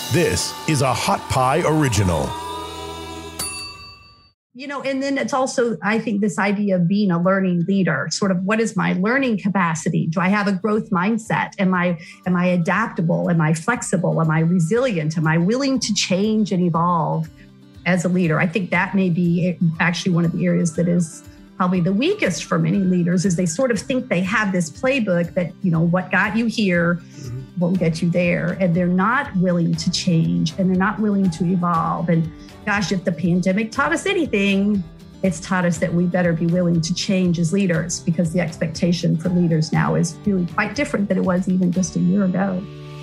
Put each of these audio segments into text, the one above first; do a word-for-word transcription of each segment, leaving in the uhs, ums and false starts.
This is a Hot Pie Original. You know, and then it's also, I think, this idea of being a learning leader, sort of what is my learning capacity? Do I have a growth mindset? Am I, am I adaptable? Am I flexible? Am I resilient? Am I willing to change and evolve as a leader? I think that may be actually one of the areas that is probably the weakest for many leaders, is they sort of think they have this playbook that, you know, what got you here won't get you there. And they're not willing to change, and they're not willing to evolve. And gosh, if the pandemic taught us anything, it's taught us that we better be willing to change as leaders, because the expectation for leaders now is really quite different than it was even just a year ago.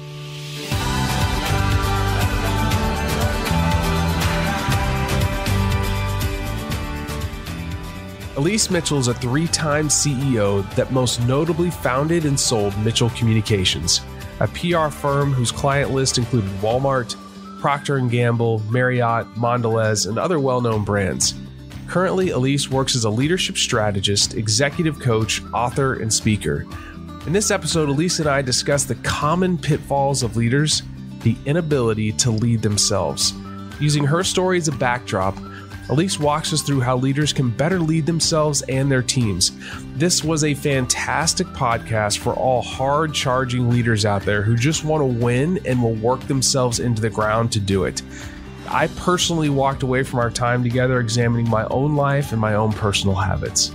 Elise Mitchell is a three-time C E O that most notably founded and sold Mitchell Communications, a P R firm whose client list included Walmart, Procter and Gamble, Marriott, Mondelez, and other well-known brands. Currently, Elise works as a leadership strategist, executive coach, author, and speaker. In this episode, Elise and I discuss the common pitfalls of leaders, the inability to lead themselves. Using her story as a backdrop, Elise walks us through how leaders can better lead themselves and their teams. This was a fantastic podcast for all hard-charging leaders out there who just want to win and will work themselves into the ground to do it. I personally walked away from our time together examining my own life and my own personal habits.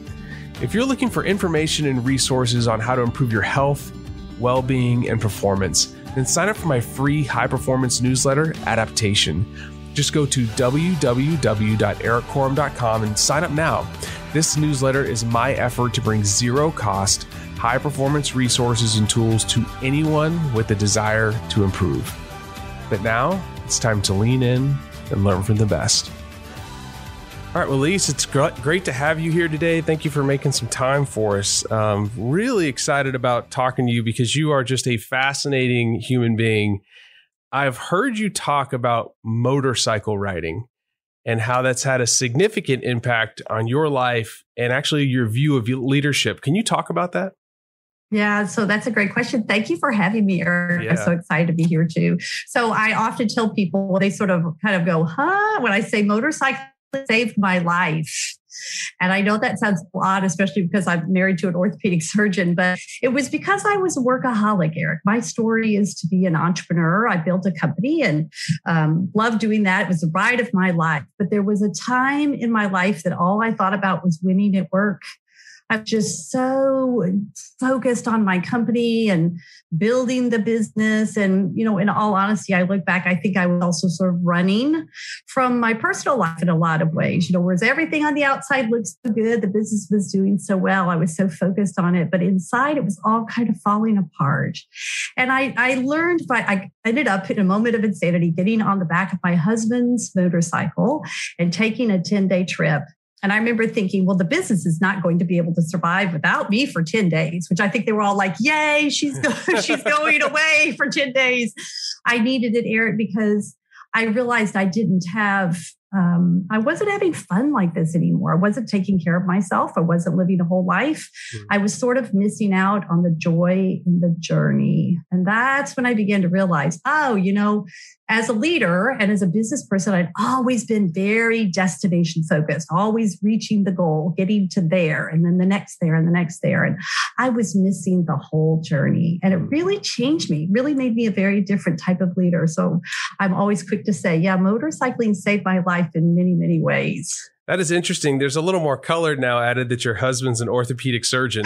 If you're looking for information and resources on how to improve your health, well-being, and performance, then sign up for my free high-performance newsletter, Adaptation. Just go to w w w dot erik korem dot com and sign up now. This newsletter is my effort to bring zero-cost, high-performance resources and tools to anyone with a desire to improve. But now, it's time to lean in and learn from the best. All right, well, Elise, it's great to have you here today. Thank you for making some time for us. Um, really excited about talking to you because you are just a fascinating human being. I've heard you talk about motorcycle riding and how that's had a significant impact on your life and actually your view of leadership. Can you talk about that? Yeah, so that's a great question. Thank you for having me, Erik. Yeah. I'm so excited to be here too. So I often tell people, well, they sort of kind of go, huh? When I say motorcycle saved my life. And I know that sounds odd, especially because I'm married to an orthopedic surgeon, but it was because I was a workaholic, Erik. My story is to be an entrepreneur. I built a company and um, loved doing that. It was the ride of my life. But there was a time in my life that all I thought about was winning at work. I'm just so focused on my company and building the business. And, you know, in all honesty, I look back, I think I was also sort of running from my personal life in a lot of ways, you know, whereas everything on the outside looked so good, the business was doing so well, I was so focused on it, but inside it was all kind of falling apart. And I, I learned by, I ended up in a moment of insanity, getting on the back of my husband's motorcycle and taking a ten-day trip. And I remember thinking, well, the business is not going to be able to survive without me for ten days, which I think they were all like, yay, she's go- she's going away for ten days. I needed it, Erik, because I realized I didn't have, um, I wasn't having fun like this anymore. I wasn't taking care of myself. I wasn't living a whole life. Mm-hmm. I was sort of missing out on the joy in the journey. And that's when I began to realize, oh, you know, as a leader and as a business person, I'd always been very destination focused, always reaching the goal, getting to there, and then the next there and the next there. And I was missing the whole journey. And it really changed me, really made me a very different type of leader. So I'm always quick to say, yeah, motorcycling saved my life in many, many ways. That is interesting. There's a little more color now added that your husband's an orthopedic surgeon.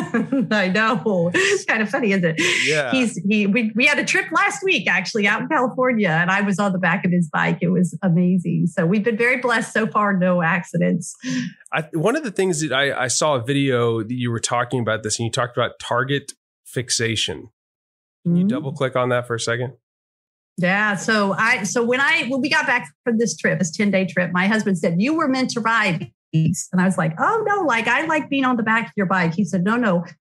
I know. It's kind of funny, isn't it? Yeah. He's he we, we had a trip last week, actually, out in California, and I was on the back of his bike. It was amazing. So we've been very blessed so far, no accidents. I, one of the things that I, I saw a video that you were talking about this, and you talked about target fixation. Can you mm-hmm. double click on that for a second? Yeah. So I, so when I, when we got back from this trip, this ten day trip, my husband said, you were meant to ride these. And I was like, oh no, like I like being on the back of your bike. He said, no, no,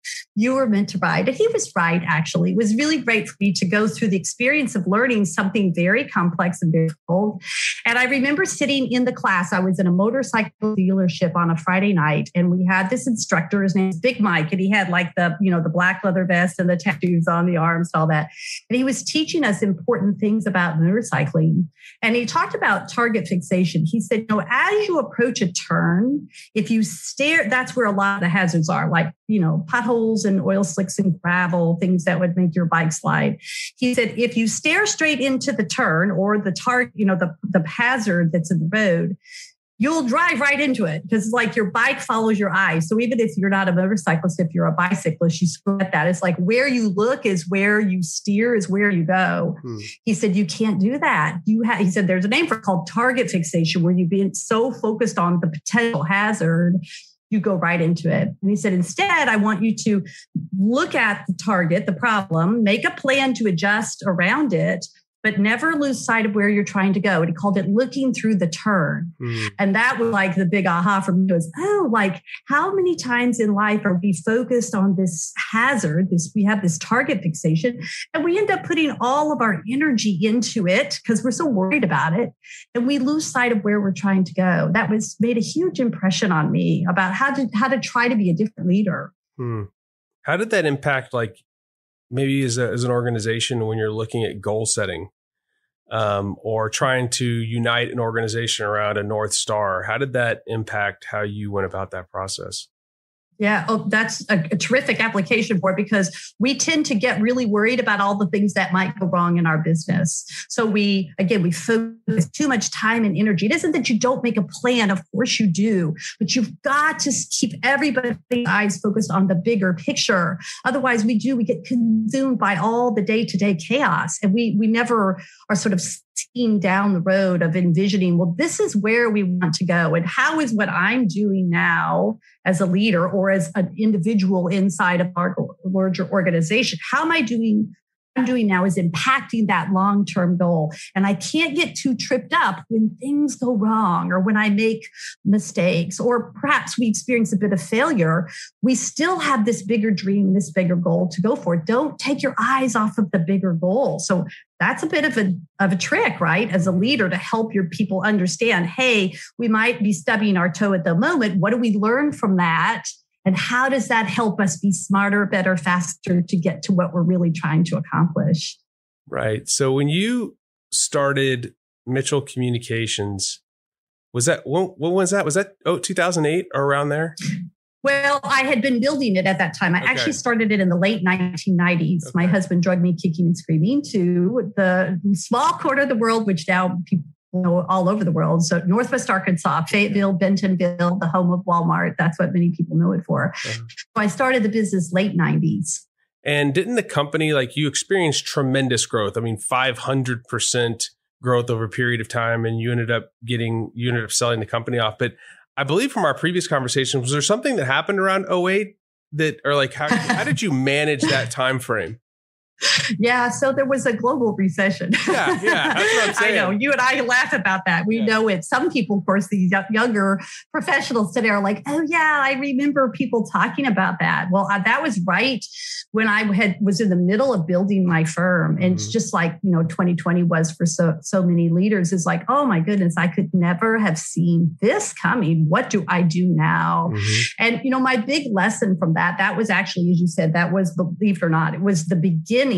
You were meant to ride. And he was right, actually. It was really great for me to go through the experience of learning something very complex and difficult. And I remember sitting in the class. I was in a motorcycle dealership on a Friday night, and we had this instructor. His name is Big Mike, and he had like the, you know, the black leather vest and the tattoos on the arms and all that. And he was teaching us important things about motorcycling. And he talked about target fixation. He said, you know, as you approach a turn, if you stare, that's where a lot of the hazards are, like, you know, potholes and oil slicks and gravel, things that would make your bike slide. He said, if you stare straight into the turn or the target, you know, the, the hazard that's in the road, you'll drive right into it because it's like your bike follows your eyes. So even if you're not a motorcyclist, if you're a bicyclist, you sweat that. It's like where you look is where you steer, is where you go. Hmm. He said, you can't do that. You have, he said, there's a name for it called target fixation, where you've been so focused on the potential hazard, you go right into it. And he said, instead, I want you to look at the target, the problem, make a plan to adjust around it, but never lose sight of where you're trying to go. And he called it looking through the turn. Mm. And that was like the big aha for me was, oh, like how many times in life are we focused on this hazard? This, we have this target fixation, and we end up putting all of our energy into it because we're so worried about it. And we lose sight of where we're trying to go. That was made a huge impression on me about how to, how to try to be a different leader. Hmm. How did that impact, like, maybe as, a, as an organization, when you're looking at goal setting um, or trying to unite an organization around a North Star? How did that impact how you went about that process? Yeah, oh, that's a, a terrific application for it, because we tend to get really worried about all the things that might go wrong in our business. So we, again, we focus too much time and energy. It isn't that you don't make a plan. Of course you do, but you've got to keep everybody's eyes focused on the bigger picture. Otherwise we do, we get consumed by all the day-to-day chaos, and we we never are sort of seeing down the road of envisioning, well, this is where we want to go. And how is what I'm doing now as a leader or as an individual inside of our larger organization, how am I doing? I'm doing now is impacting that long-term goal. And I can't get too tripped up when things go wrong or when I make mistakes, or perhaps we experience a bit of failure. We still have this bigger dream, this bigger goal to go for. Don't take your eyes off of the bigger goal. So that's a bit of a, of a trick, right? As a leader, to help your people understand, hey, we might be stubbing our toe at the moment. What do we learn from that? And how does that help us be smarter, better, faster to get to what we're really trying to accomplish? Right. So when you started Mitchell Communications, was that, when, when was that? Was that oh, two thousand eight or around there? Well, I had been building it at that time. I okay. actually started it in the late nineteen nineties. Okay. My husband drugged me kicking and screaming to the small corner of the world, which now people know all over the world. So Northwest Arkansas, Fayetteville, Bentonville, the home of Walmart. That's what many people know it for. Uh-huh. So I started the business late nineties. And didn't the company, like, you experienced tremendous growth? I mean, five hundred percent growth over a period of time, and you ended up getting, you ended up selling the company off. But I believe from our previous conversation, was there something that happened around oh eight that, or like, how, how did you manage that time frame? Yeah, so there was a global recession. Yeah, yeah, that's what I'm saying. I know, you and I laugh about that. We yeah. know it. Some people, of course, these younger professionals today are like, oh yeah, I remember people talking about that. Well, uh, that was right when I had was in the middle of building my firm. And mm-hmm. it's just like, you know, twenty twenty was for so, so many leaders. It's like, oh my goodness, I could never have seen this coming. What do I do now? Mm-hmm. And, you know, my big lesson from that, that was actually, as you said, that was, believe it or not, it was the beginning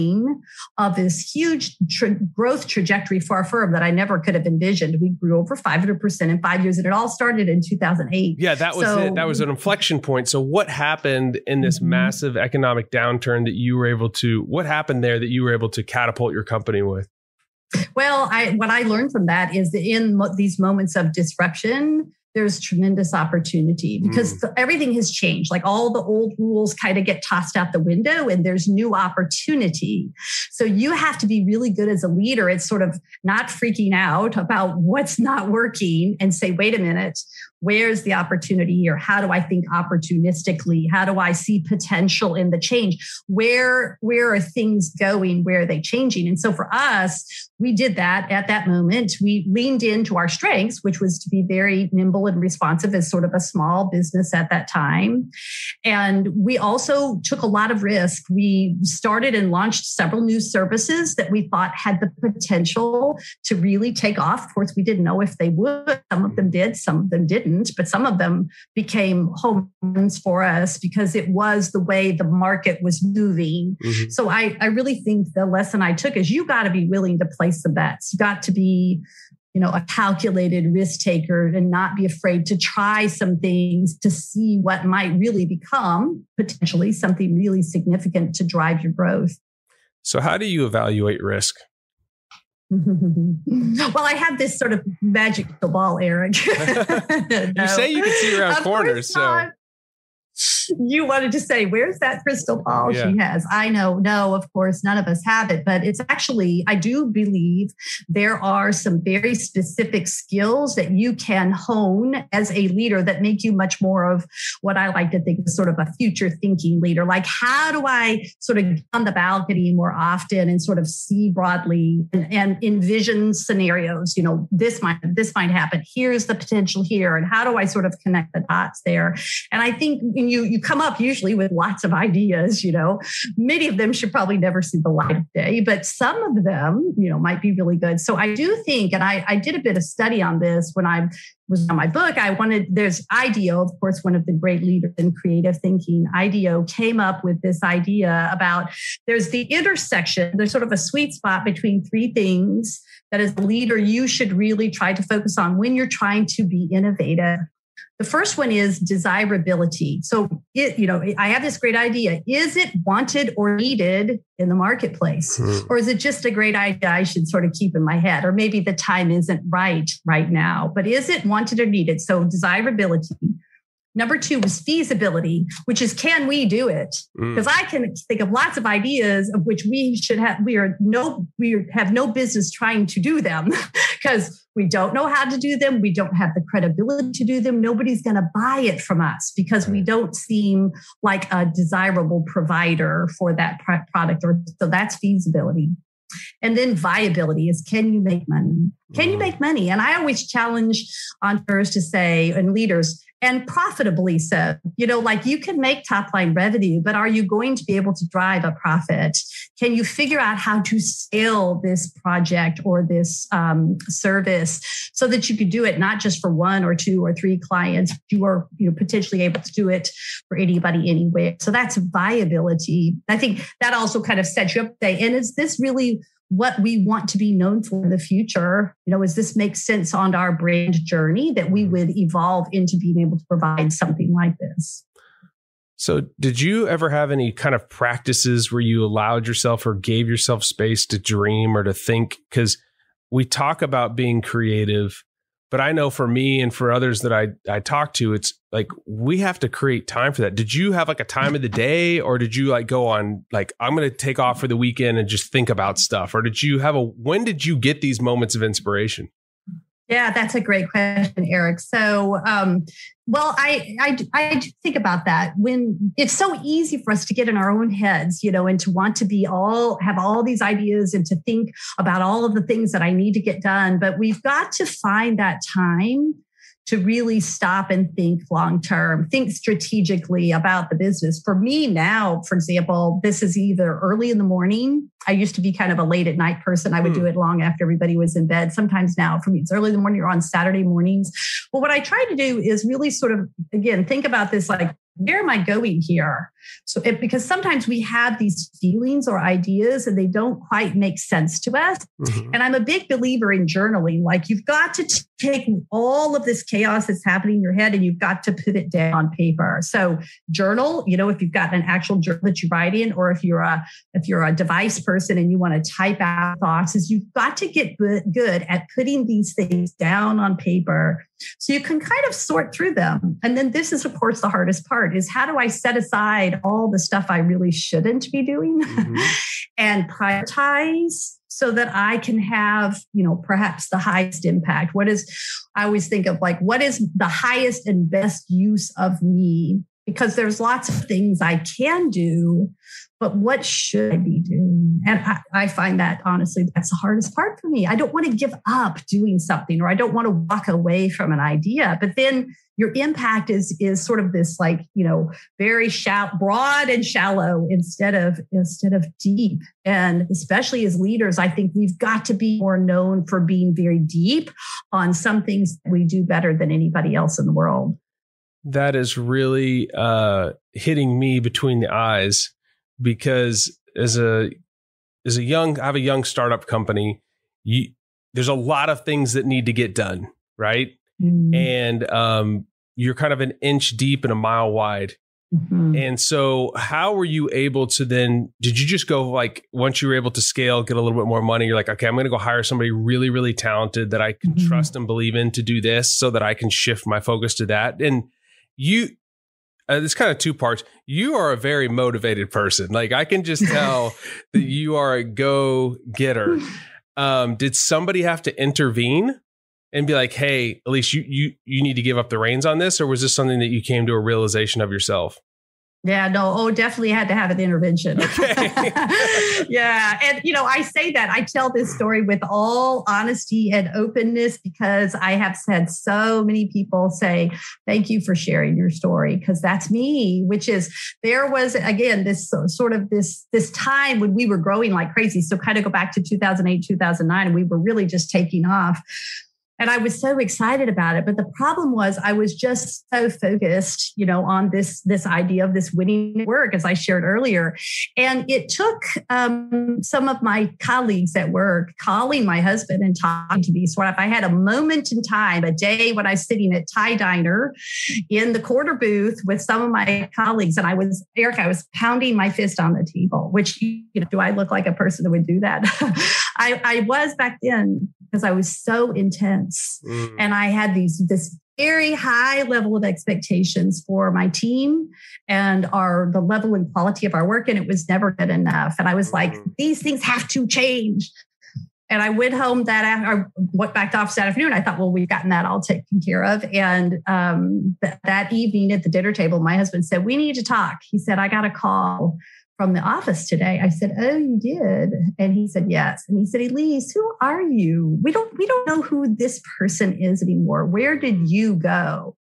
of this huge tra- growth trajectory for our firm that I never could have envisioned. We grew over five hundred percent in five years, and it all started in two thousand eight. Yeah, that was so, it. That was an inflection point. So what happened in this mm-hmm. massive economic downturn that you were able to, what happened there that you were able to catapult your company with? Well, I, what I learned from that is that in mo- these moments of disruption, there's tremendous opportunity, because mm. everything has changed. Like all the old rules kind of get tossed out the window, and there's new opportunity. So you have to be really good as a leader. It's sort of not freaking out about what's not working and say, wait a minute, Where's the opportunity here? How do I think opportunistically? How do I see potential in the change? Where, where are things going? Where are they changing? And so for us, we did that at that moment. We leaned into our strengths, which was to be very nimble and responsive as sort of a small business at that time. And we also took a lot of risk. We started and launched several new services that we thought had the potential to really take off. Of course, we didn't know if they would. Some of them did, some of them didn't. But some of them became home runs for us because it was the way the market was moving. Mm-hmm. So I, I really think the lesson I took is you got to be willing to place the bets. You got to be, you know, a calculated risk taker and not be afraid to try some things to see what might really become potentially something really significant to drive your growth. So how do you evaluate risk? Well, I have this sort of magic ball, Erik. No. You say you can see around of corners, so. You wanted to say, where's that crystal ball yeah. she has? I know. No, of course, none of us have it. But it's actually, I do believe there are some very specific skills that you can hone as a leader that make you much more of what I like to think is sort of a future thinking leader. Like, how do I sort of get on the balcony more often and sort of see broadly and, and envision scenarios? You know, this might, this might happen. Here's the potential here. And how do I sort of connect the dots there? And I think you, you come up usually with lots of ideas, you know, many of them should probably never see the light of day, but some of them, you know, might be really good. So I do think, and I, I did a bit of study on this when I was on my book, I wanted, there's IDEO, of course, one of the great leaders in creative thinking. IDEO came up with this idea about there's the intersection, there's sort of a sweet spot between three things that as a leader, you should really try to focus on when you're trying to be innovative. The first one is desirability. So, it, you know, I have this great idea. Is it wanted or needed in the marketplace? Mm. Or is it just a great idea I should sort of keep in my head? Or maybe the time isn't right right now, but is it wanted or needed? So desirability. Number two was feasibility, which is, can we do it? Because mm. I can think of lots of ideas of which we should have, we are no, we have no business trying to do them because we don't know how to do them. We don't have the credibility to do them. Nobody's going to buy it from us because we don't seem like a desirable provider for that product. Or so that's feasibility. And then viability is, can you make money? Can you make money? And I always challenge entrepreneurs to say, and leaders, and profitably so, you know, like you can make top line revenue, but are you going to be able to drive a profit? Can you figure out how to scale this project or this um, service so that you could do it not just for one or two or three clients, you are you know, potentially able to do it for anybody, anywhere. So that's viability. I think that also kind of sets you up today. And is this really what we want to be known for in the future? You know, does this make sense on our brand journey that we would evolve into being able to provide something like this? So did you ever have any kind of practices where you allowed yourself or gave yourself space to dream or to think? Because we talk about being creative, but I know for me and for others that I, I talk to, it's like, we have to create time for that. Did you have like a time of the day, or did you like go on, like, I'm going to take off for the weekend and just think about stuff? Or did you have a, when did you get these moments of inspiration? Yeah, that's a great question, Erik. So, um, well, I, I, I think about that when it's so easy for us to get in our own heads, you know, and to want to be all, have all these ideas and to think about all of the things that I need to get done. But we've got to find that time to really stop and think long-term, think strategically about the business. For me now, for example, this is either early in the morning. I used to be kind of a late at night person. I would mm. do it long after everybody was in bed. Sometimes now for me, it's early in the morning or on Saturday mornings. Well, what I try to do is really sort of, again, think about this, like, where am I going here? So it, because sometimes we have these feelings or ideas and they don't quite make sense to us. Mm-hmm. And I'm a big believer in journaling. Like, you've got to t- take all of this chaos that's happening in your head and you've got to put it down on paper. So journal, you know, if you've got an actual journal that you write in, or if you're a, if you're a device person and you want to type out thoughts, is you've got to get good, good at putting these things down on paper so you can kind of sort through them. And then this is, of course, the hardest part is, how do I set aside aside all the stuff I really shouldn't be doing mm-hmm. and prioritize so that I can have, you know, perhaps the highest impact. What is, I always think of like, what is the highest and best use of me? Because there's lots of things I can do, but what should I be doing? And I, I find that honestly, that's the hardest part for me. I don't want to give up doing something, or I don't want to walk away from an idea. But then your impact is is sort of this like, you know, very shallow, broad and shallow instead of instead of deep. And especially as leaders, I think we've got to be more known for being very deep on some things that we do better than anybody else in the world. That is really uh, hitting me between the eyes, because as a as a young, I have a young startup company. You, there's a lot of things that need to get done, right? Mm-hmm. And um, you're kind of an inch deep and a mile wide. Mm-hmm. And so, how were you able to then? Did you just go like once you were able to scale, get a little bit more money? You're like, okay, I'm going to go hire somebody really, really talented that I can mm-hmm. trust and believe in to do this, so that I can shift my focus to that. And You, uh, it's kind of two parts. You are a very motivated person. Like I can just tell that you are a go-getter. Um, did somebody have to intervene and be like, "Hey, Elise, you you you need to give up the reins on this," or was this something that you came to a realization of yourself? Yeah, no, oh, definitely had to have an intervention. Okay. Yeah. And, you know, I say that, I tell this story with all honesty and openness, because I have had so many people say, thank you for sharing your story, because that's me, which is, there was, again, this sort of this, this time when we were growing like crazy. So kind of go back to two thousand eight, two thousand nine, and we were really just taking off. And I was so excited about it. But the problem was I was just so focused, you know, on this, this idea of this winning work, as I shared earlier. And it took um, some of my colleagues at work calling my husband and talking to me. So if I had a moment in time, a day when I was sitting at Thai Diner in the corner booth with some of my colleagues, and I was, Erik, I was pounding my fist on the table, which, you know, do I look like a person that would do that? I, I was back then, because I was so intense. Mm. And I had these this very high level of expectations for my team and our the level and quality of our work. And it was never good enough. And I was mm. like, these things have to change. And I went home that after, I went back to office that afternoon. I thought, well, we've gotten that all taken care of. And um, th- that evening at the dinner table, my husband said, we need to talk. He said, I got a call from the office today. I said, oh, you did? And he said, yes. And he said, Elise, who are you? We don't, we don't know who this person is anymore. Where did you go?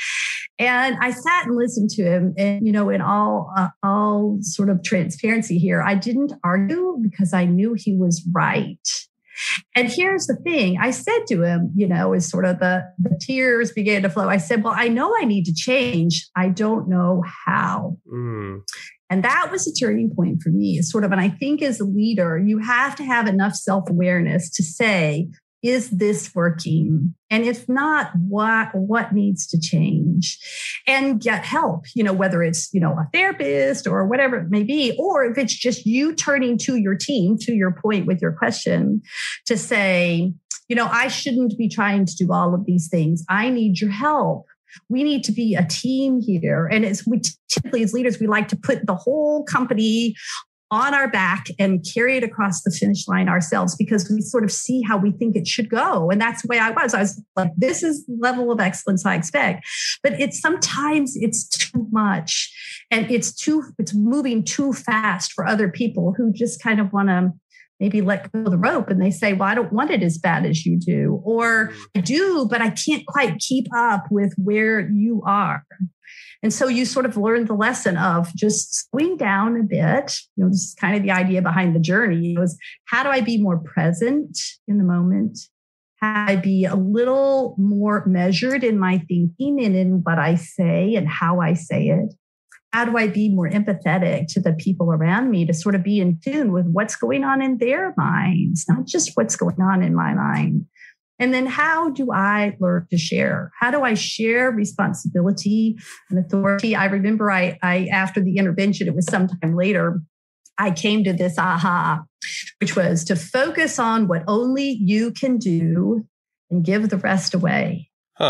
And I sat and listened to him. And, you know, in all, uh, all sort of transparency here, I didn't argue, because I knew he was right. And here's the thing. I said to him, you know, as sort of the, the tears began to flow, I said, well, I know I need to change. I don't know how. Mm. And that was a turning point for me. It's sort of, and I think as a leader, you have to have enough self-awareness to say, is this working? And if not, what, what needs to change? And get help, you know, whether it's, you know, a therapist or whatever it may be, or if it's just you turning to your team, to your point with your question, to say, you know, I shouldn't be trying to do all of these things. I need your help. We need to be a team here. And it's we typically as leaders, we like to put the whole company on our back and carry it across the finish line ourselves, because we sort of see how we think it should go. And that's the way I was. I was like, this is the level of excellence I expect. But it's sometimes it's too much, and it's too, it's moving too fast for other people who just kind of want to maybe let go of the rope, and they say, well, I don't want it as bad as you do, or I do, but I can't quite keep up with where you are. And so you sort of learn the lesson of just slowing down a bit. You know, this is kind of the idea behind the journey. It was, how do I be more present in the moment? How do I be a little more measured in my thinking and in what I say and how I say it? How do I be more empathetic to the people around me, to sort of be in tune with what's going on in their minds, not just what's going on in my mind? And then how do I learn to share? How do I share responsibility and authority? I remember I, I after the intervention, it was sometime later, I came to this aha, which was to focus on what only you can do and give the rest away. Huh.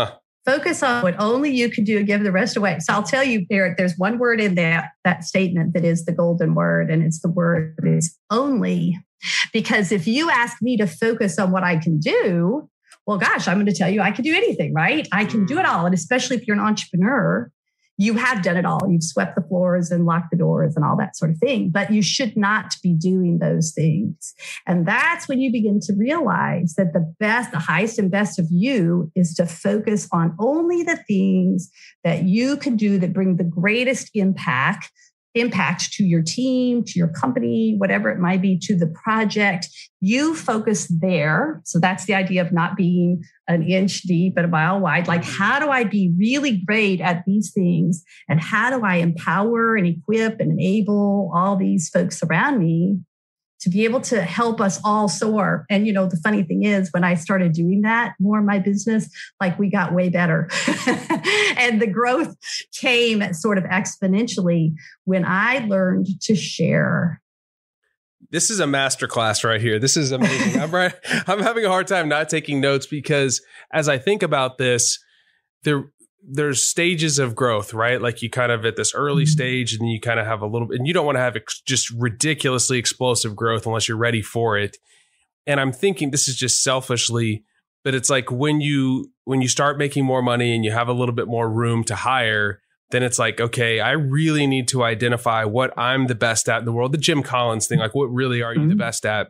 Focus on what only you can do and give the rest away. So I'll tell you, Erik, there's one word in that, that statement that is the golden word, and it's the word is only. Because if you ask me to focus on what I can do, well, gosh, I'm going to tell you I can do anything, right? I can do it all. And especially if you're an entrepreneur, you have done it all. You've swept the floors and locked the doors and all that sort of thing, but you should not be doing those things. And that's when you begin to realize that the best, the highest and best of you is to focus on only the things that you can do that bring the greatest impact, impact to your team, to your company, whatever it might be, to the project. You focus there. So that's the idea of not being an inch deep and a mile wide. Like, how do I be really great at these things? And how do I empower and equip and enable all these folks around me to be able to help us all soar? And, you know, the funny thing is, when I started doing that more in my business, like, we got way better. And the growth came sort of exponentially when I learned to share. This is a masterclass right here. This is amazing. I'm right. I'm having a hard time not taking notes, because as I think about this, there there's stages of growth, right? Like, you kind of at this early mm-hmm. stage, and you kind of have a little, and you don't want to have ex- just ridiculously explosive growth unless you're ready for it. And I'm thinking, this is just selfishly, but it's like when you when you start making more money and you have a little bit more room to hire, then it's like, okay, I really need to identify what I'm the best at in the world. The Jim Collins thing, like, what really are you mm-hmm. the best at?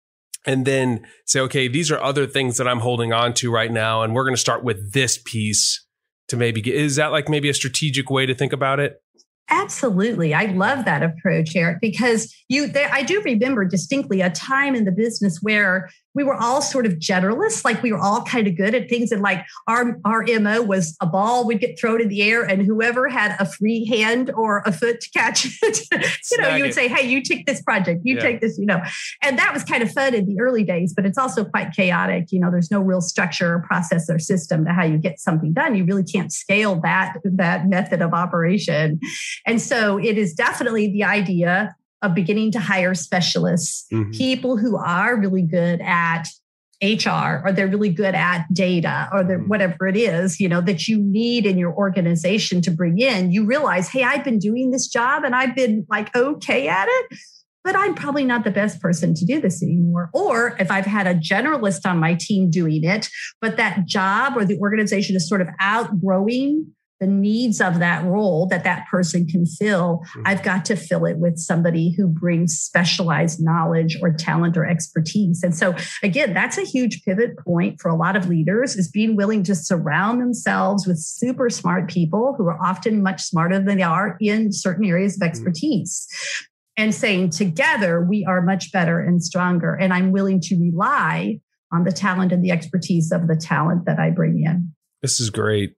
And then say, okay, these are other things that I'm holding on to right now, and we're going to start with this piece to maybe get. Is that like maybe a strategic way to think about it? Absolutely. I love that approach, Erik, because you, there, I do remember distinctly a time in the business where we were all sort of generalists, like we were all kind of good at things. And like our, our M O was a ball would get thrown in the air, and whoever had a free hand or a foot to catch it, you know, you would say, hey, you take this project, you yeah. take this, you know, and that was kind of fun in the early days, but it's also quite chaotic. You know, there's no real structure or process or system to how you get something done. You really can't scale that, that method of operation. And so it is definitely the idea of beginning to hire specialists, mm-hmm. people who are really good at H R, or they're really good at data, or they're, whatever it is, you know, that you need in your organization to bring in. You realize, hey, I've been doing this job and I've been like okay at it, but I'm probably not the best person to do this anymore. Or if I've had a generalist on my team doing it, but that job or the organization is sort of outgrowing the needs of that role that that person can fill, mm-hmm. I've got to fill it with somebody who brings specialized knowledge or talent or expertise. And so again, that's a huge pivot point for a lot of leaders, is being willing to surround themselves with super smart people who are often much smarter than they are in certain areas of expertise. Mm-hmm. And saying together, we are much better and stronger. And I'm willing to rely on the talent and the expertise of the talent that I bring in. This is great.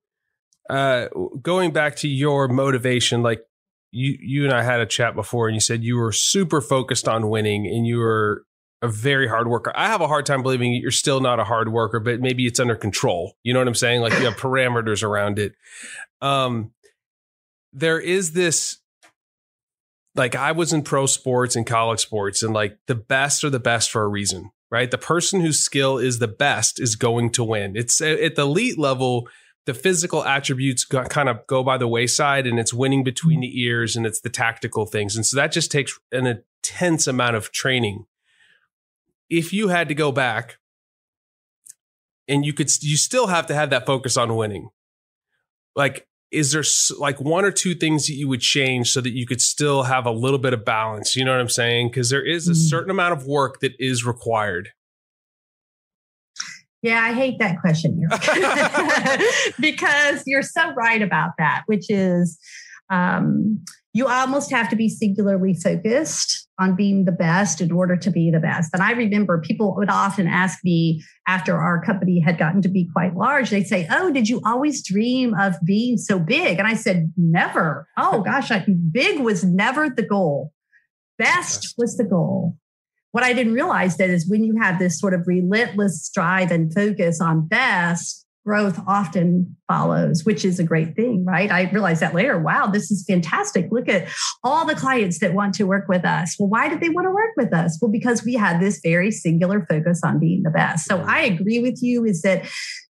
Uh, going back to your motivation, like you, you and I had a chat before, and you said you were super focused on winning, and you were a very hard worker. I have a hard time believing you're still not a hard worker, but maybe it's under control. You know what I'm saying? Like, you have parameters around it. Um, there is this, like, I was in pro sports and college sports, and like the best are the best for a reason, right? The person whose skill is the best is going to win. It's at the elite level. The physical attributes go, kind of go by the wayside, and it's winning between the ears, and it's the tactical things. And so that just takes an intense amount of training. If you had to go back, and you could, you still have to have that focus on winning. Like, is there like one or two things that you would change so that you could still have a little bit of balance? You know what I'm saying? Because there is a certain amount of work that is required. Yeah, I hate that question, because you're so right about that, which is um, you almost have to be singularly focused on being the best in order to be the best. And I remember people would often ask me after our company had gotten to be quite large, they'd say, oh, did you always dream of being so big? And I said, never. Oh, gosh, I, big was never the goal. Best was the goal. What I didn't realize that is when you have this sort of relentless drive and focus on best, growth often follows, which is a great thing, right? I realized that later. Wow, this is fantastic. Look at all the clients that want to work with us. Well, why did they want to work with us? Well, because we had this very singular focus on being the best. So I agree with you, is that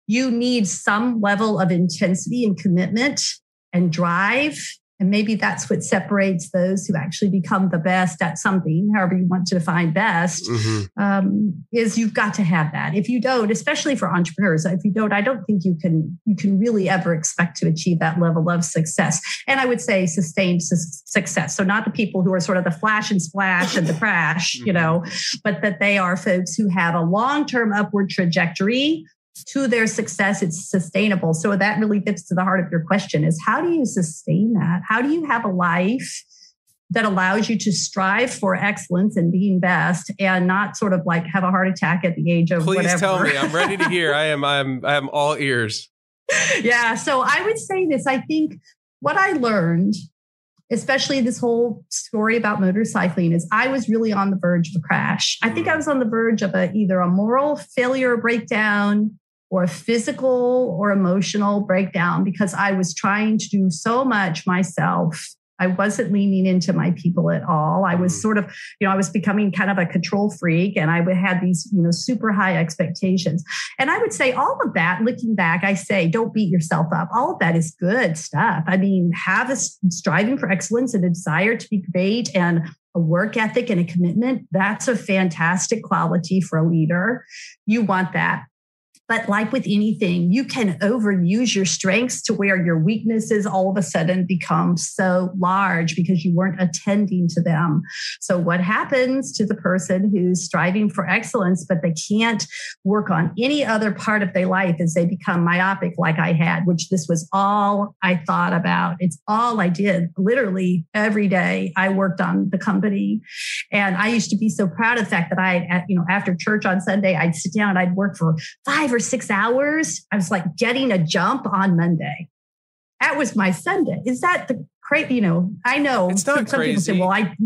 you need some level of intensity and commitment and drive. And maybe that's what separates those who actually become the best at something, however you want to define best, mm-hmm. um, is you've got to have that. If you don't, especially for entrepreneurs, if you don't, I don't think you can you can really ever expect to achieve that level of success. And I would say sustained su- success. So not the people who are sort of the flash and splash and the crash, you know, but that they are folks who have a long-term upward trajectory to their success. It's sustainable. So that really gets to the heart of your question is how do you sustain that? How do you have a life that allows you to strive for excellence and being best and not sort of like have a heart attack at the age of Please whatever? Tell me. I'm ready to hear. I am, I'm, I'm all ears. Yeah. So I would say this. I think what I learned, especially this whole story about motorcycling, is I was really on the verge of a crash. I think I was on the verge of a, either a moral failure breakdown or a physical or emotional breakdown because I was trying to do so much myself. I wasn't leaning into my people at all. I was sort of, you know, I was becoming kind of a control freak and I had these, you know, super high expectations. And I would say all of that, looking back, I say, don't beat yourself up. All of that is good stuff. I mean, have a striving for excellence and a desire to be great and a work ethic and a commitment. That's a fantastic quality for a leader. You want that. But like with anything, you can overuse your strengths to where your weaknesses all of a sudden become so large because you weren't attending to them. So what happens to the person who's striving for excellence, but they can't work on any other part of their life is they become myopic like I had, which this was all I thought about. It's all I did. Literally every day I worked on the company. And I used to be so proud of the fact that I, you know, after church on Sunday, I'd sit down and I'd work for five or six hours. I was like getting a jump on Monday. That was my Sunday. Is that the crazy? You know, I know it's not some crazy. People say, well, I,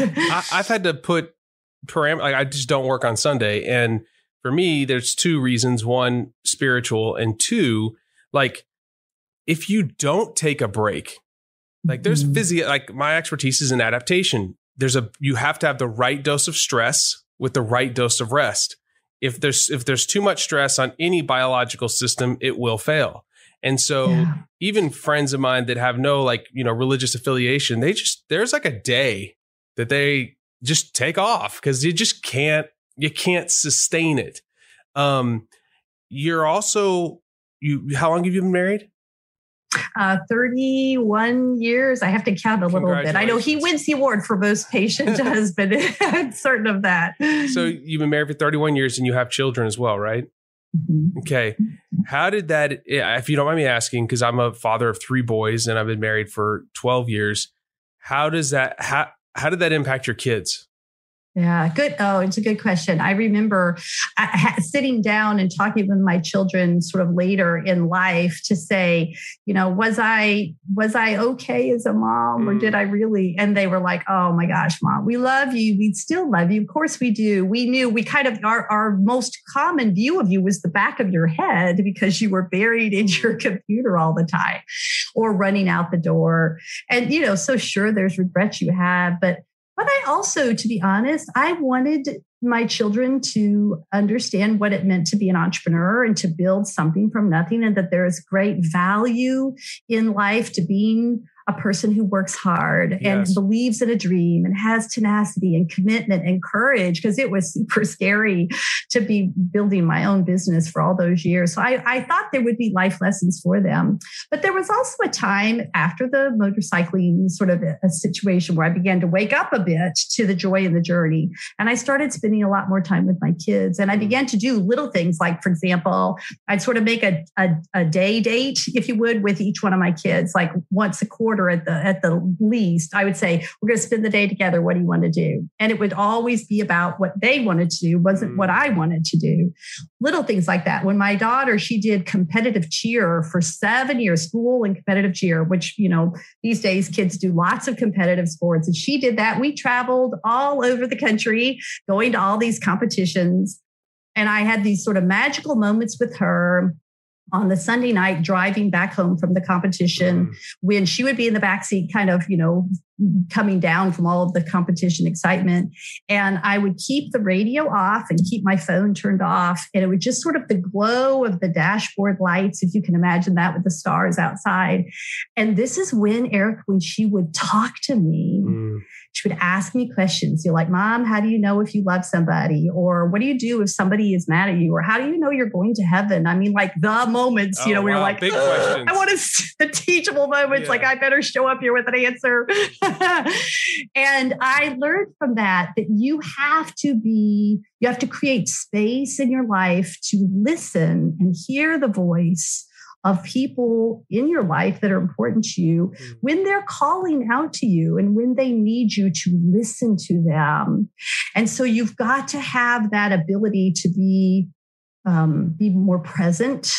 I I've had to put param. Like I just don't work on Sunday, and for me, there's two reasons: one, spiritual, and two, like if you don't take a break, like there's mm-hmm. physio. Like my expertise is in adaptation. There's a you have to have the right dose of stress with the right dose of rest. If there's if there's too much stress on any biological system, it will fail. And so yeah. even friends of mine that have no like, you know, religious affiliation, they just there's like a day that they just take off because you just can't you can't sustain it. Um, you're also you how long have you been married? Uh, thirty-one years. I have to count a little bit. I know he wins the award for most patient husband. I'm certain of that. So you've been married for thirty-one years and you have children as well, right? Mm-hmm. Okay. How did that, if you don't mind me asking, because I'm a father of three boys and I've been married for twelve years. How does that, how, how did that impact your kids? Yeah, good. Oh, it's a good question. I remember uh, sitting down and talking with my children sort of later in life to say, you know, was I was I okay as a mom or did I really? And they were like, oh my gosh, Mom, we love you. We still love you. Of course we do. We knew we kind of our, our most common view of you was the back of your head because you were buried in your computer all the time or running out the door. And, you know, so sure, there's regrets you have, but But I also, to be honest, I wanted my children to understand what it meant to be an entrepreneur and to build something from nothing, and that there is great value in life to being a person who works hard and yes. believes in a dream and has tenacity and commitment and courage, because it was super scary to be building my own business for all those years. So I, I thought there would be life lessons for them. But there was also a time after the motorcycling sort of a, a situation where I began to wake up a bit to the joy in the journey. And I started spending a lot more time with my kids. And I began to do little things like, for example, I'd sort of make a, a, a day date, if you would, with each one of my kids, like once a quarter at the at the least. I would say, we're going to spend the day together. What do you want to do? And it would always be about what they wanted to do, wasn't what I wanted to do. Little things like that. When my daughter, she did competitive cheer for seven years, school and competitive cheer, which, you know, these days kids do lots of competitive sports. And she did that. We traveled all over the country, going to all these competitions. And I had these sort of magical moments with her on the Sunday night, driving back home from the competition, mm. when she would be in the backseat, kind of, you know, coming down from all of the competition excitement. And I would keep the radio off and keep my phone turned off. And it would just sort of the glow of the dashboard lights, if you can imagine that, with the stars outside. And this is when, Erik, when she would talk to me, mm. she would ask me questions. You're like, Mom, how do you know if you love somebody? Or what do you do if somebody is mad at you? Or how do you know you're going to heaven? I mean, like the moments, you oh, know, where wow. you're like, big questions. I want to, the teachable moments, yeah. like I better show up here with an answer. And I learned from that, that you have to be, you have to create space in your life to listen and hear the voice of people in your life that are important to you mm. when they're calling out to you and when they need you to listen to them. And so you've got to have that ability to be, um, be more present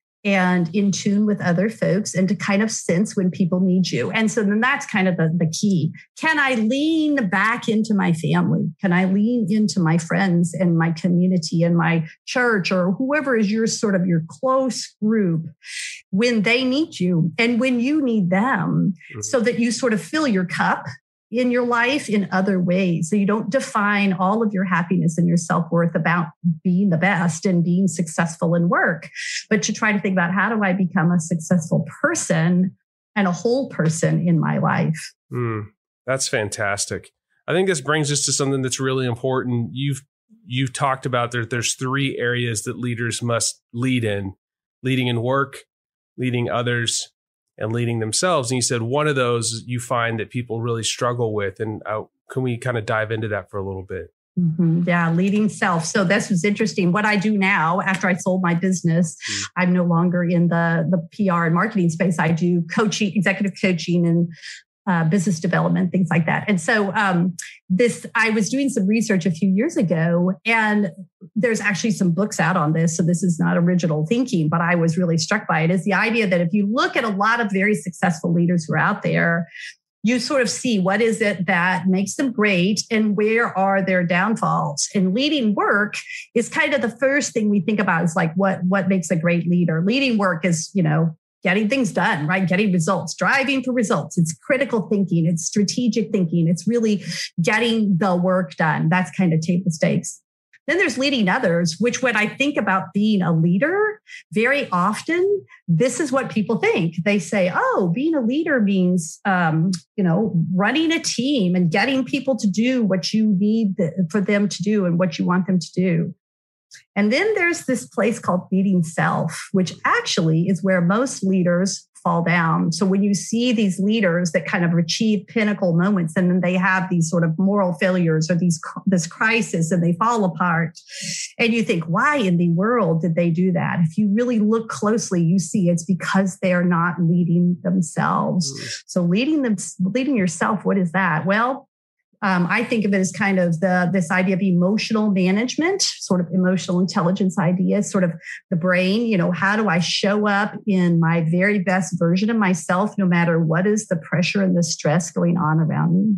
and in tune with other folks and to kind of sense when people need you. And so then that's kind of the, the key. Can I lean back into my family? Can I lean into my friends and my community and my church or whoever is your sort of your close group when they need you and when you need them, mm-hmm. so that you sort of fill your cup in your life in other ways. So you don't define all of your happiness and your self-worth about being the best and being successful in work, but to try to think about, how do I become a successful person and a whole person in my life? Mm, that's fantastic. I think this brings us to something that's really important. You've you've talked about there, there's three areas that leaders must lead in: leading in work, leading others, and leading themselves. And you said one of those you find that people really struggle with. And uh, can we kind of dive into that for a little bit? Mm-hmm. Yeah, leading self. So this was interesting. What I do now, after I sold my business, mm. I'm no longer in the, the P R and marketing space. I do coaching, executive coaching and uh, business development, things like that. And so um, this, I was doing some research a few years ago, and there's actually some books out on this. So this is not original thinking, but I was really struck by it, is the idea that if you look at a lot of very successful leaders who are out there, you sort of see what is it that makes them great and where are their downfalls. And leading work is kind of the first thing we think about, is like, what, what makes a great leader? Leading work is, you know, getting things done, right? Getting results, driving for results. It's critical thinking. It's strategic thinking. It's really getting the work done. That's kind of table stakes. Then there's leading others, which when I think about being a leader, very often, this is what people think. They say, oh, being a leader means, um, you know, running a team and getting people to do what you need for them to do and what you want them to do. And then there's this place called leading self, which actually is where most leaders fall down. So when you see these leaders that kind of achieve pinnacle moments, and then they have these sort of moral failures or these this crisis and they fall apart, and you think, why in the world did they do that? If you really look closely, you see it's because they are not leading themselves. Mm. So leading them, leading yourself, what is that? Well, Um, I think of it as kind of the this idea of emotional management, sort of emotional intelligence ideas, sort of the brain. You know, how do I show up in my very best version of myself, no matter what is the pressure and the stress going on around me?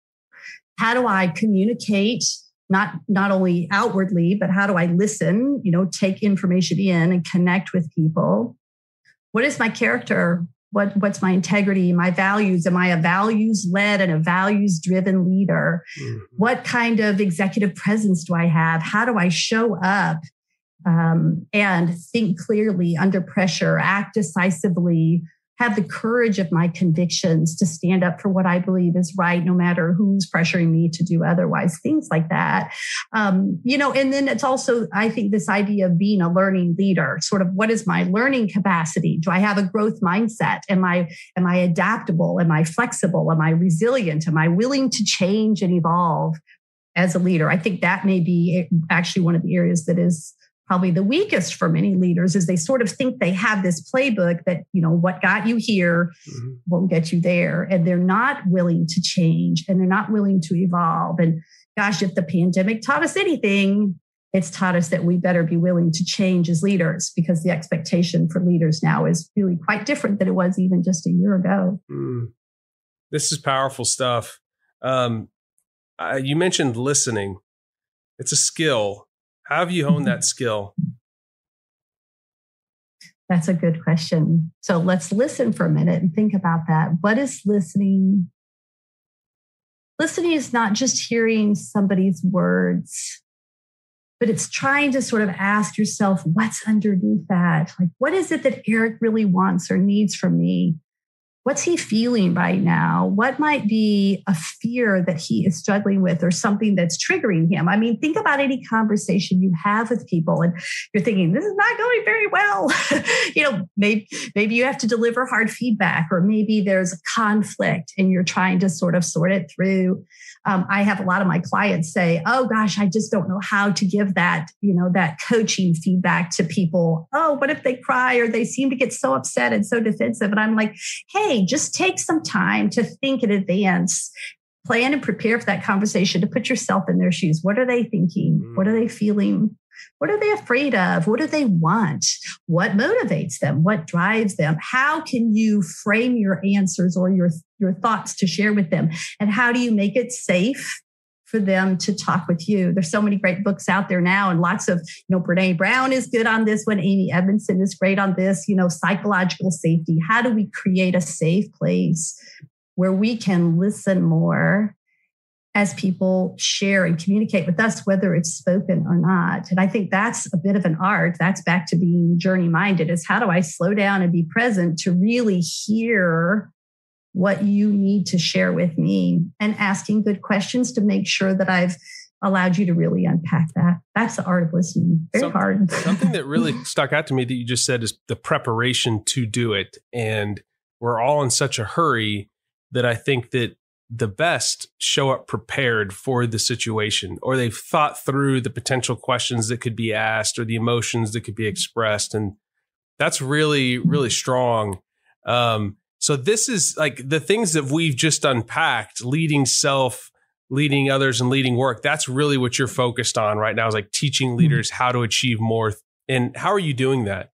How do I communicate, not, not only outwardly, but how do I listen, you know, take information in and connect with people? What is my character? What, what's my integrity, my values? Am I a values-led and a values-driven leader? Mm-hmm. What kind of executive presence do I have? How do I show up um, and think clearly under pressure, act decisively, have the courage of my convictions to stand up for what I believe is right, no matter who's pressuring me to do otherwise, things like that. Um, you know, and then it's also, I think, this idea of being a learning leader, sort of what is my learning capacity? Do I have a growth mindset? Am I, am I adaptable? Am I flexible? Am I resilient? Am I willing to change and evolve as a leader? I think that may be actually one of the areas that is probably the weakest for many leaders, is they sort of think they have this playbook that, you know, what got you here mm-hmm. won't get you there. And they're not willing to change and they're not willing to evolve. And gosh, if the pandemic taught us anything, it's taught us that we better be willing to change as leaders, because the expectation for leaders now is really quite different than it was even just a year ago. Mm. This is powerful stuff. Um, uh, you mentioned listening. It's a skill. How have you honed that skill? That's a good question. So let's listen for a minute and think about that. What is listening? Listening is not just hearing somebody's words, but it's trying to sort of ask yourself, what's underneath that? Like, what is it that Erik really wants or needs from me? What's he feeling right now? What might be a fear that he is struggling with or something that's triggering him? I mean, think about any conversation you have with people and you're thinking, this is not going very well. you know, maybe, maybe you have to deliver hard feedback, or maybe there's a conflict and you're trying to sort of sort it through. Um, I have a lot of my clients say, oh gosh, I just don't know how to give that, you know, that coaching feedback to people. Oh, what if they cry or they seem to get so upset and so defensive? And I'm like, hey, just take some time to think in advance, plan and prepare for that conversation, to put yourself in their shoes. What are they thinking? Mm. What are they feeling? What are they afraid of? What do they want? What motivates them? What drives them? How can you frame your answers or your, your thoughts to share with them? And how do you make it safe for them to talk with you? There's so many great books out there now, and lots of, you know, Brene Brown is good on this one. Amy Edmondson is great on this, you know, psychological safety. How do we create a safe place where we can listen more as people share and communicate with us, whether it's spoken or not? And I think that's a bit of an art. That's back to being journey minded, is how do I slow down and be present to really hear what you need to share with me, and asking good questions to make sure that I've allowed you to really unpack that. That's the art of listening. Very something, hard. Something that really stuck out to me that you just said is the preparation to do it. And we're all in such a hurry that I think that the best show up prepared for the situation, or they've thought through the potential questions that could be asked or the emotions that could be expressed. And that's really, really strong. Um, so this is like the things that we've just unpacked: leading self, leading others, and leading work. That's really what you're focused on right now, is like teaching leaders how to achieve more. And how are you doing that?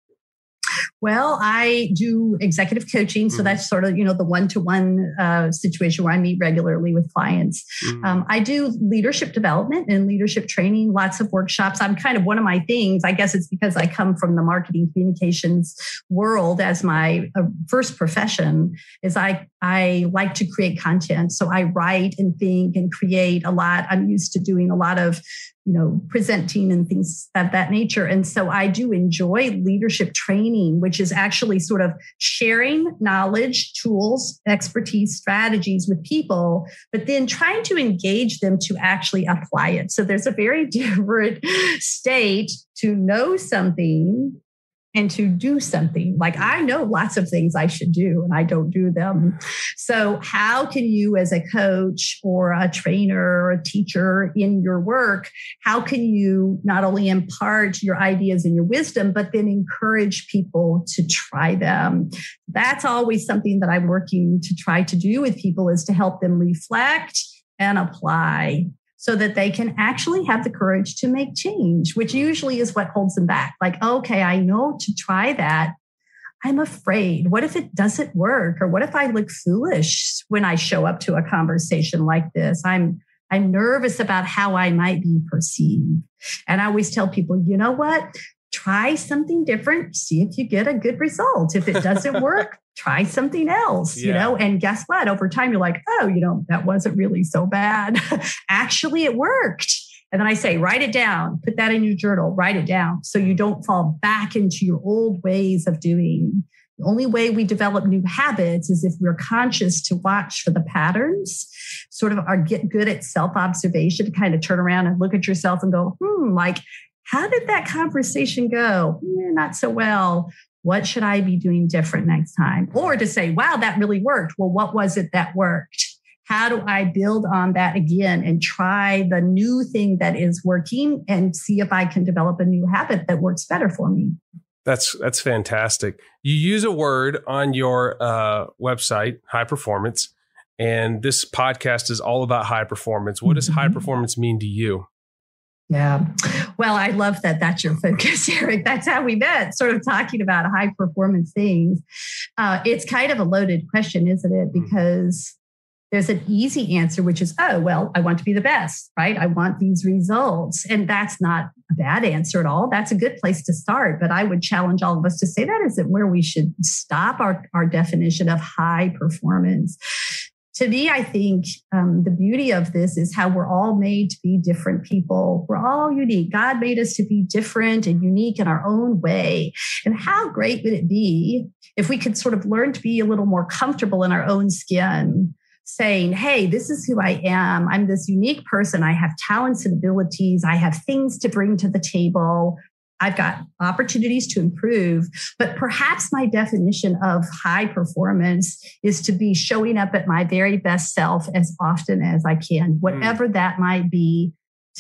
Well, I do executive coaching. So that's sort of, you know, the one-to-one uh, situation where I meet regularly with clients. Mm-hmm. Um, I do leadership development and leadership training, lots of workshops. I'm kind of, one of my things, I guess it's because I come from the marketing communications world as my uh, first profession, is I, I like to create content. So I write and think and create a lot. I'm used to doing a lot of, you know, presenting and things of that nature. And so I do enjoy leadership training, which is actually sort of sharing knowledge, tools, expertise, strategies with people, but then trying to engage them to actually apply it. So there's a very different state to know something and to do something. Like, I know lots of things I should do and I don't do them. So how can you, as a coach or a trainer or a teacher in your work, how can you not only impart your ideas and your wisdom, but then encourage people to try them? That's always something that I'm working to try to do with people, is to help them reflect and apply, so that they can actually have the courage to make change, which usually is what holds them back. Like, okay, I know to try that. I'm afraid. What if it doesn't work? Or what if I look foolish when I show up to a conversation like this? I'm I'm nervous about how I might be perceived. And I always tell people, you know what? Try something different. See if you get a good result. If it doesn't work, try something else, yeah. you know, and guess what? Over time, you're like, oh, you know, that wasn't really so bad. Actually, it worked. And then I say, write it down, put that in your journal, write it down, so you don't fall back into your old ways of doing. The only way we develop new habits is if we're conscious to watch for the patterns, sort of are get good at self-observation, to kind of turn around and look at yourself and go, hmm, like, how did that conversation go? Eh, not so well. What should I be doing different next time? Or to say, wow, that really worked. Well, what was it that worked? How do I build on that again and try the new thing that is working and see if I can develop a new habit that works better for me? That's that's fantastic. You use a word on your uh, website, high performance, and this podcast is all about high performance. What does mm-hmm. high performance mean to you? Yeah. Well, I love that that's your focus, Erik. That's how we met, sort of talking about high performance things. Uh, it's kind of a loaded question, isn't it? Because there's an easy answer, which is, oh, well, I want to be the best, right? I want these results. And that's not a bad answer at all. That's a good place to start. But I would challenge all of us to say that isn't where we should stop our, our definition of high performance. To me, I think um, the beauty of this is how we're all made to be different people. We're all unique. God made us to be different and unique in our own way. And how great would it be if we could sort of learn to be a little more comfortable in our own skin, saying, hey, this is who I am. I'm this unique person. I have talents and abilities. I have things to bring to the table. I've got opportunities to improve, but perhaps my definition of high performance is to be showing up at my very best self as often as I can, whatever mm. that might be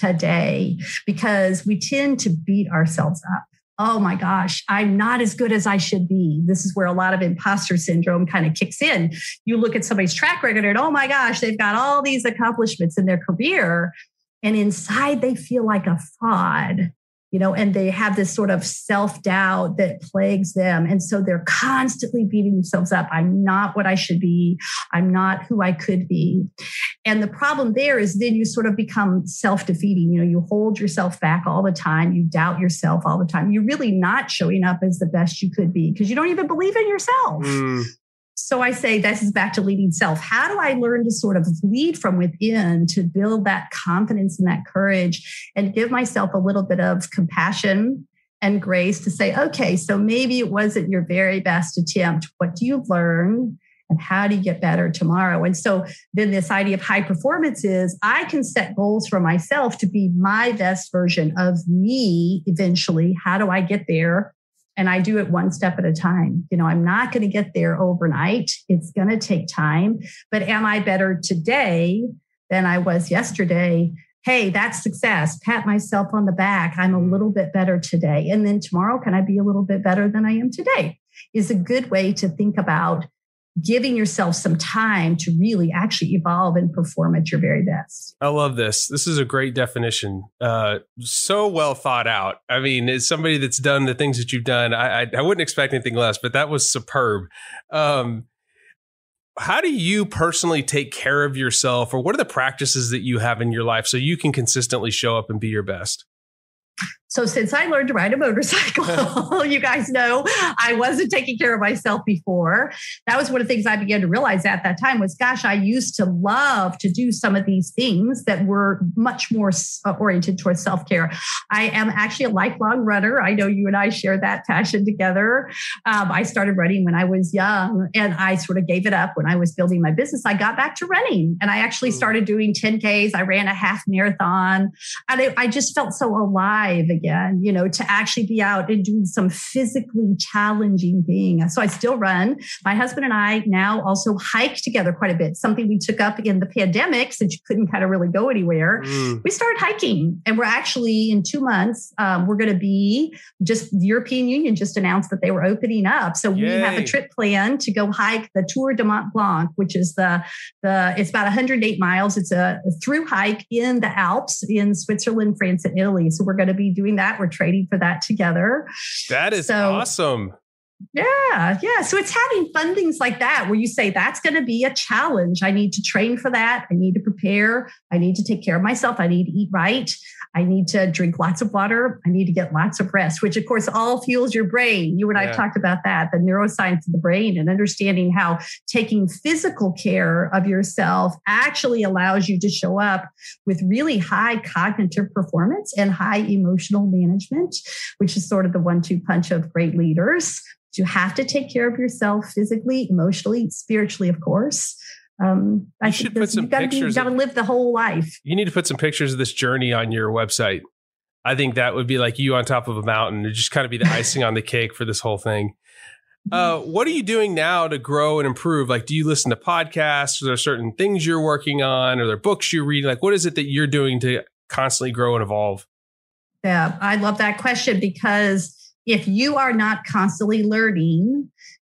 today, because we tend to beat ourselves up. Oh my gosh, I'm not as good as I should be. This is where a lot of imposter syndrome kind of kicks in. You look at somebody's track record and, oh my gosh, they've got all these accomplishments in their career. And inside they feel like a fraud, you know, and they have this sort of self-doubt that plagues them. And so they're constantly beating themselves up. I'm not what I should be. I'm not who I could be. And the problem there is then you sort of become self-defeating. You know, you hold yourself back all the time. You doubt yourself all the time. You're really not showing up as the best you could be because you don't even believe in yourself. Mm. So I say this is back to leading self. How do I learn to sort of lead from within to build that confidence and that courage and give myself a little bit of compassion and grace to say, okay, so maybe it wasn't your very best attempt. What do you learn? And how do you get better tomorrow? And so then this idea of high performance is I can set goals for myself to be my best version of me eventually. How do I get there? And I do it one step at a time. You know, I'm not going to get there overnight. It's going to take time. But am I better today than I was yesterday? Hey, that's success. Pat myself on the back. I'm a little bit better today. And then tomorrow, can I be a little bit better than I am today? Is a good way to think about giving yourself some time to really actually evolve and perform at your very best. I love this. This is a great definition. Uh, so well thought out. I mean, as somebody that's done the things that you've done, I, I, I wouldn't expect anything less, but that was superb. Um, how do you personally take care of yourself, or what are the practices that you have in your life so you can consistently show up and be your best? So since I learned to ride a motorcycle, you guys know I wasn't taking care of myself before. That was one of the things I began to realize at that time was, gosh, I used to love to do some of these things that were much more oriented towards self-care. I am actually a lifelong runner. I know you and I share that passion together. Um, I started running when I was young and I sort of gave it up when I was building my business. I got back to running and I actually started doing ten Ks. I ran a half marathon and I, I just felt so alive again, you know, to actually be out and doing some physically challenging thing. So I still run. My husband and I now also hike together quite a bit, something we took up in the pandemic since you couldn't kind of really go anywhere. Mm. We started hiking and we're actually in two months, um, we're going to be just the European Union just announced that they were opening up. So Yay. We have a trip planned to go hike the Tour de Mont Blanc, which is the, the it's about one hundred eight miles. It's a through hike in the Alps in Switzerland, France, and Italy. So we're going to be doing that. We're trading for that together. That is so awesome. Yeah. Yeah. So it's having fun things like that where you say, that's going to be a challenge. I need to train for that. I need to prepare. I need to take care of myself. I need to eat right. I need to drink lots of water. I need to get lots of rest, which of course all fuels your brain. You and I have talked about that, the neuroscience of the brain and understanding how taking physical care of yourself actually allows you to show up with really high cognitive performance and high emotional management, which is sort of the one two punch of great leaders. You have to take care of yourself physically, emotionally, spiritually, of course. Um, you I should put some you gotta pictures. Be, you got to live the whole life. You need to put some pictures of this journey on your website. I think that would be like you on top of a mountain. It'd just kind of be the icing on the cake for this whole thing. Uh, what are you doing now to grow and improve? Like, do you listen to podcasts? Are there certain things you're working on? Are there books you're reading? Like, what is it that you're doing to constantly grow and evolve? Yeah, I love that question because if you are not constantly learning,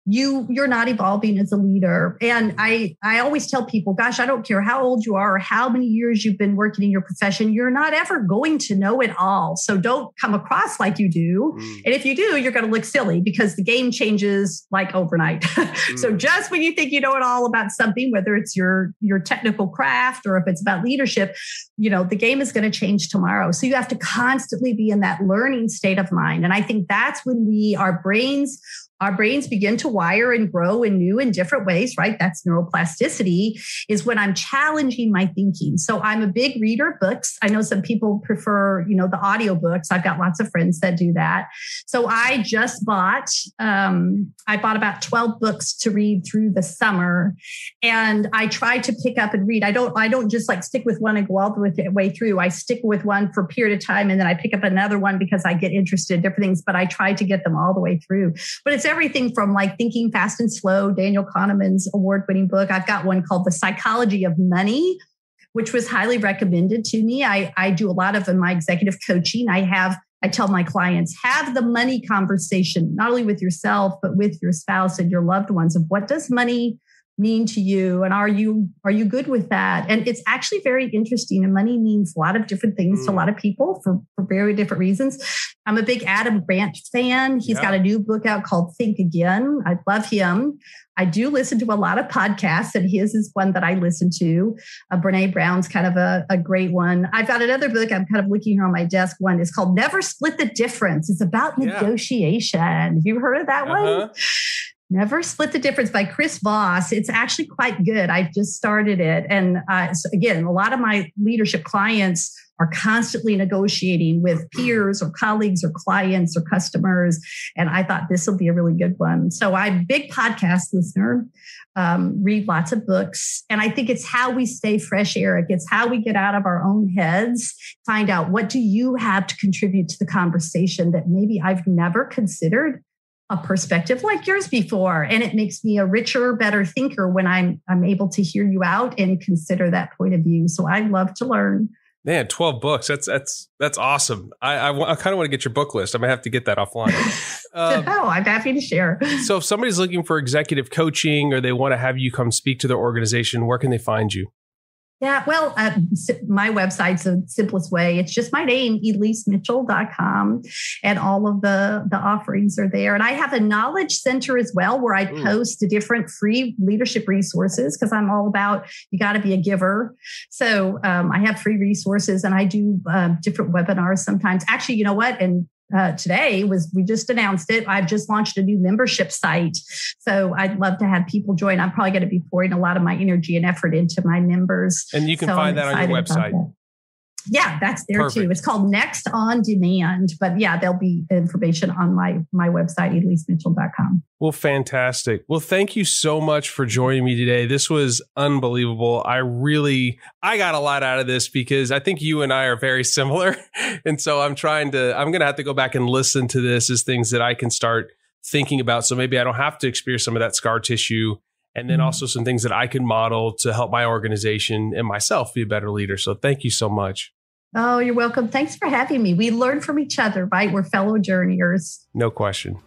you, you're not evolving as a leader. And I, I always tell people, gosh, I don't care how old you are or how many years you've been working in your profession, you're not ever going to know it all. So don't come across like you do. Mm. And if you do, you're going to look silly because the game changes like overnight. mm. So just when you think you know it all about something, whether it's your, your technical craft or if it's about leadership, you know, the game is going to change tomorrow. So you have to constantly be in that learning state of mind. And I think that's when we, our brains, Our brains begin to wire and grow in new and different ways, right? That's neuroplasticity, is when I'm challenging my thinking. So I'm a big reader of books. I know some people prefer, you know, the audiobooks. I've got lots of friends that do that. So I just bought, um, I bought about twelve books to read through the summer. And I try to pick up and read. I don't, I don't just like stick with one and go all the way through. I stick with one for a period of time and then I pick up another one because I get interested in different things, but I try to get them all the way through. But it's everything from like Thinking Fast and Slow, Daniel Kahneman's award-winning book. I've got one called The Psychology of Money, which was highly recommended to me. I, I do a lot of in my executive coaching. I have, I tell my clients, have the money conversation, not only with yourself, but with your spouse and your loved ones of what does money mean to you? And are you, are you good with that? And it's actually very interesting. And money means a lot of different things mm. to a lot of people for, for very different reasons. I'm a big Adam Grant fan. He's yeah. got a new book out called Think Again. I love him. I do listen to a lot of podcasts, and his is one that I listen to. Uh, Brene Brown's kind of a, a great one. I've got another book I'm kind of looking here on my desk. One is called Never Split the Difference. It's about yeah. negotiation. Have you heard of that uh-huh. one? Never Split the Difference by Chris Voss. It's actually quite good. I just started it. And uh, so again, a lot of my leadership clients are constantly negotiating with peers or colleagues or clients or customers. And I thought this will be a really good one. So I'm a big podcast listener, um, read lots of books. And I think it's how we stay fresh, Erik. It's how we get out of our own heads, find out what do you have to contribute to the conversation that maybe I've never considered a perspective like yours before. And it makes me a richer, better thinker when I'm I'm able to hear you out and consider that point of view. So I love to learn. Man, twelve books. That's that's that's awesome. I I, I kind of want to get your book list. I might have to get that offline. Um, oh, I'm happy to share. So if somebody's looking for executive coaching or they want to have you come speak to their organization, where can they find you? Yeah, well, uh, my website's the simplest way. It's just my name, elise mitchell dot com, and all of the, the offerings are there. And I have a knowledge center as well, where I Ooh. post different free leadership resources because I'm all about, you got to be a giver. So um, I have free resources and I do uh, different webinars sometimes. Actually, you know what? And Uh, today was, we just announced it. I've just launched a new membership site. So I'd love to have people join. I'm probably going to be pouring a lot of my energy and effort into my members. And you can so find that on your website. That. Yeah, that's there Perfect. too. It's called Next on Demand. But yeah, there'll be information on my, my website, elise mitchell dot com. Well, fantastic. Well, thank you so much for joining me today. This was unbelievable. I really, I got a lot out of this because I think you and I are very similar. And so I'm trying to, I'm going to have to go back and listen to this as things that I can start thinking about. So maybe I don't have to experience some of that scar tissue. And then also some things that I can model to help my organization and myself be a better leader. So thank you so much. Oh, you're welcome. Thanks for having me. We learn from each other, right? We're fellow journeyers. No question.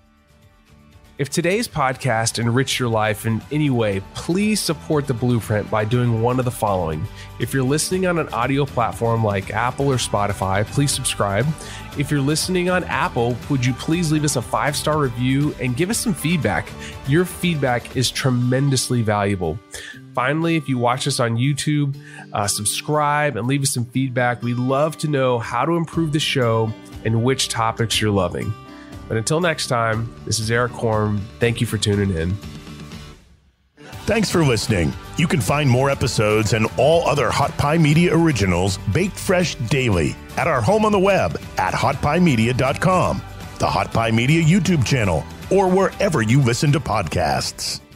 If today's podcast enriched your life in any way, please support The Blueprint by doing one of the following. If you're listening on an audio platform like Apple or Spotify, please subscribe. If you're listening on Apple, would you please leave us a five-star review and give us some feedback? Your feedback is tremendously valuable. Finally, if you watch us on YouTube, uh, subscribe and leave us some feedback. We'd love to know how to improve the show and which topics you're loving. But until next time, this is Erik Korem. Thank you for tuning in. Thanks for listening. You can find more episodes and all other Hot Pie Media originals baked fresh daily at our home on the web at hot pie media dot com, the Hot Pie Media YouTube channel, or wherever you listen to podcasts.